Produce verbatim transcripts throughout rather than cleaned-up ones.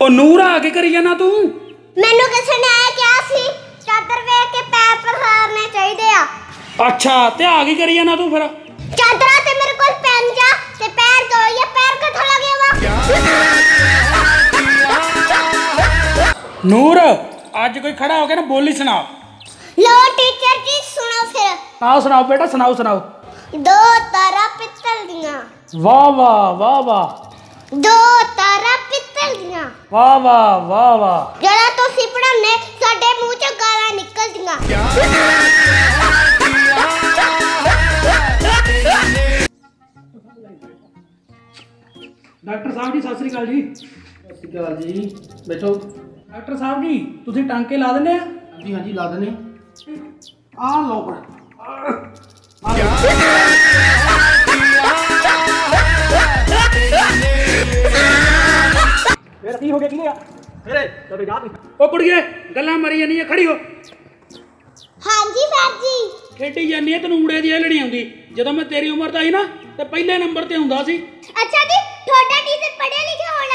ओ नूर आके करी जाना तू मैनू किसी ने क्या सी चादर वेख के पैर पसारने चाहिए आ। अच्छा ते आगे करी जाना तू फिर चादरा ते मेरे को पहन जा ते पैर तो ये पैर कथों लगे वा। नूर आज कोई खड़ा हो गया ना बोली सुनाओ। लो टीचर जी सुनो फिर। सुनाओ सुनाओ बेटा सुनाओ सुनाओ। दो तारा पित्तल दियां। वाह वाह वाह वाह। दो तारा पित्तल दियां। वाह वाह वाह वाह। जरा तो सी पढ़ाने साडे मुंह च गालां निकल दियां। डॉक्टर साहब जी सत श्री अकाल जी। सत श्री अकाल जी बैठो। डॉक्टर साहब जी तुसीं टांके ला दिंदे आ? हाँ जी हाँ जी ला देने आ लो पर फिर की हो गया की हो गया फिर तबे याद ओ कुड़िए गल्लां मारी जानी है खड़ी हो। हां जी सर जी खेडी जानी है तैनूं ऊड़े दी हलणी आउंदी ਜਦੋਂ मैं तेरी उम्र दा ही ना ते पहले नंबर ते हुंदा सी। अच्छा जी थोड़ा टीचर पढ़े लिखे होना।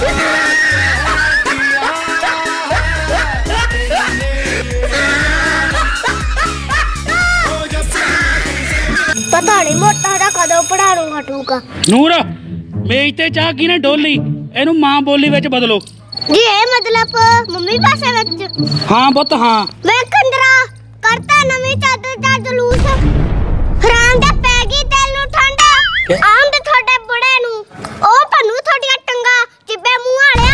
पता नहीं मोटा दा कदों पढ़ाणों हटूगा। नूर मेज ते चाह की ने डोली एनू मां बोली विच बदलो जी ए मतलब मम्मी भाषा विच। हां पुੱਤ हां वे कंदरा करता नवी चादर दा जलूस हराम दा पै गई दिल नु ठंडा आम ते थोड़े बड़े नु ओ भन्नू थोड़ियां टंगा चिब्बे मुंह वालिया।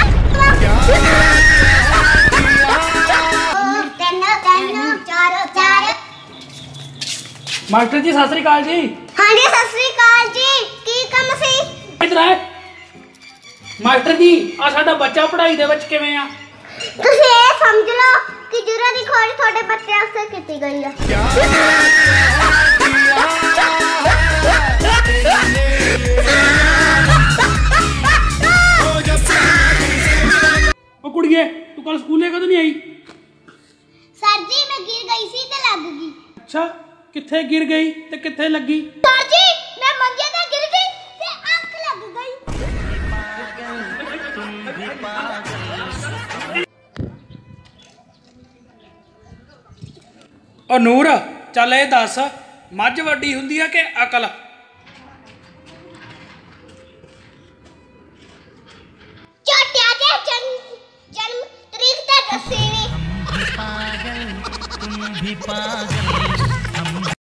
तीन तीन चार चार। मास्टर जी सत श्री अकाल जी। हां जी सत श्री अकाल जी की काम सी इधर आए मास्टर जी आ साडा बच्चा पढ़ाई दे विच किवें आ? तुसी ए समझ लो कि जुरा दी खोज थोड़े बच्चे वास्ते कीती गई है। ओ कुड़िए तू कल स्कूले कदों नहीं आई? सर जी मैं गिर गई सी ते लग गई। अच्छा किथे गिर गई ते किथे लगी? सर जी मैं मंजे ते गिर गई ते आंख लग गई। ओ नूर चल ए दस मझ वड्डी हुंदी है कि अकल?